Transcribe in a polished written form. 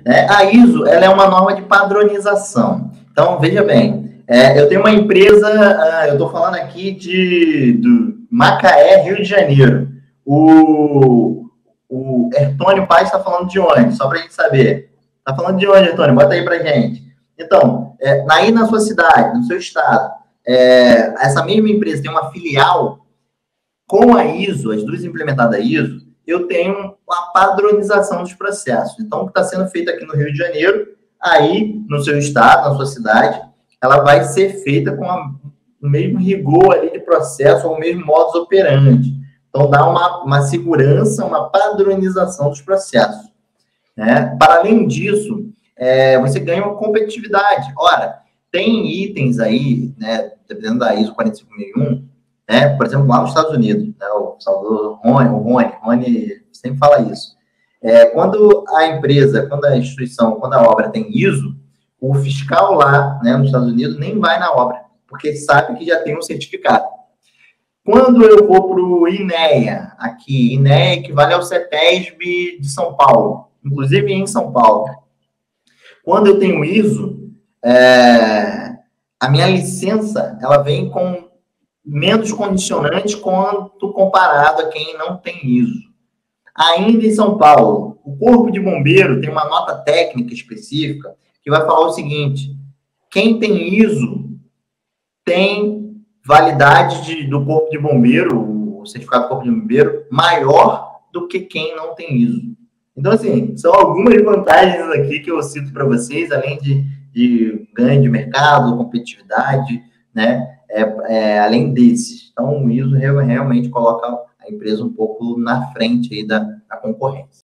né? A ISO, ela é uma norma de padronização. Então, veja bem, eu tenho uma empresa, eu estou falando aqui do Macaé, Rio de Janeiro. O Ertônio Paz está falando de onde? Só para a gente saber. Está falando de onde, Ertônio? Bota aí para gente. Então, aí na sua cidade, no seu estado, essa mesma empresa tem uma filial com a ISO, as duas implementadas a ISO, eu tenho uma padronização dos processos. Então, o que está sendo feito aqui no Rio de Janeiro, aí no seu estado, na sua cidade, ela vai ser feita com o mesmo rigor ali de processo, ou o mesmo modus operandi. Então, dá uma segurança, uma padronização dos processos, né? Para além disso, você ganha uma competitividade. Ora, tem itens aí, né, dependendo da ISO 45001, né, por exemplo, lá nos Estados Unidos, né, o saudoso Rony sempre fala isso. Quando a empresa, quando a instituição, quando a obra tem ISO, o fiscal lá, né, nos Estados Unidos nem vai na obra, porque sabe que já tem um certificado. Quando eu vou para o INEA, aqui, INEA equivale ao CETESB de São Paulo, inclusive em São Paulo. Quando eu tenho ISO, a minha licença, ela vem com menos condicionantes quanto comparado a quem não tem ISO. Ainda em São Paulo, o Corpo de Bombeiro tem uma nota técnica específica que vai falar o seguinte: quem tem ISO tem validade do Corpo de Bombeiro, o certificado do Corpo de Bombeiro, maior do que quem não tem ISO. Então, assim, são algumas vantagens aqui que eu cito para vocês, além de ganho de mercado, competitividade, né? Além desses. Então, o ISO realmente coloca a empresa um pouco na frente aí da concorrência.